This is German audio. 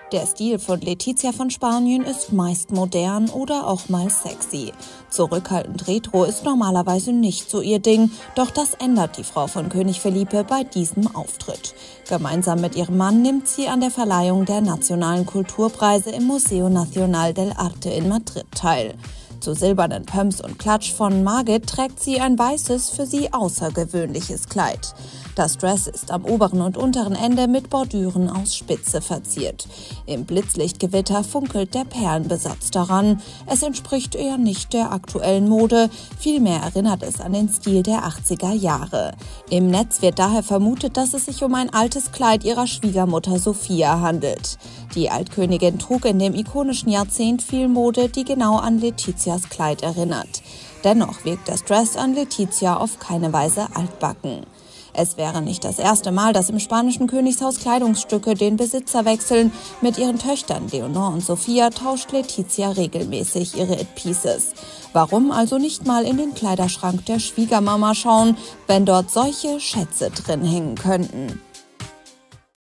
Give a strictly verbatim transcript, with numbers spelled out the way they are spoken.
Der Stil von Letizia von Spanien ist meist modern oder auch mal sexy. Zurückhaltend retro ist normalerweise nicht so ihr Ding, doch das ändert die Frau von König Felipe bei diesem Auftritt. Gemeinsam mit ihrem Mann nimmt sie an der Verleihung der nationalen Kulturpreise im Museo Nacional del Arte in Madrid teil. Zu silbernen Pumps und Klatsch von Margit trägt sie ein weißes, für sie außergewöhnliches Kleid. Das Dress ist am oberen und unteren Ende mit Bordüren aus Spitze verziert. Im Blitzlichtgewitter funkelt der Perlenbesatz daran. Es entspricht eher nicht der aktuellen Mode, vielmehr erinnert es an den Stil der achtziger Jahre. Im Netz wird daher vermutet, dass es sich um ein altes Kleid ihrer Schwiegermutter Sofia handelt. Die Altkönigin trug in dem ikonischen Jahrzehnt viel Mode, die genau an Letizias Kleid erinnert. Dennoch wirkt das Dress an Letizia auf keine Weise altbacken. Es wäre nicht das erste Mal, dass im spanischen Königshaus Kleidungsstücke den Besitzer wechseln. Mit ihren Töchtern Leonor und Sofia tauscht Letizia regelmäßig ihre It-Pieces. Warum also nicht mal in den Kleiderschrank der Schwiegermama schauen, wenn dort solche Schätze drin hängen könnten?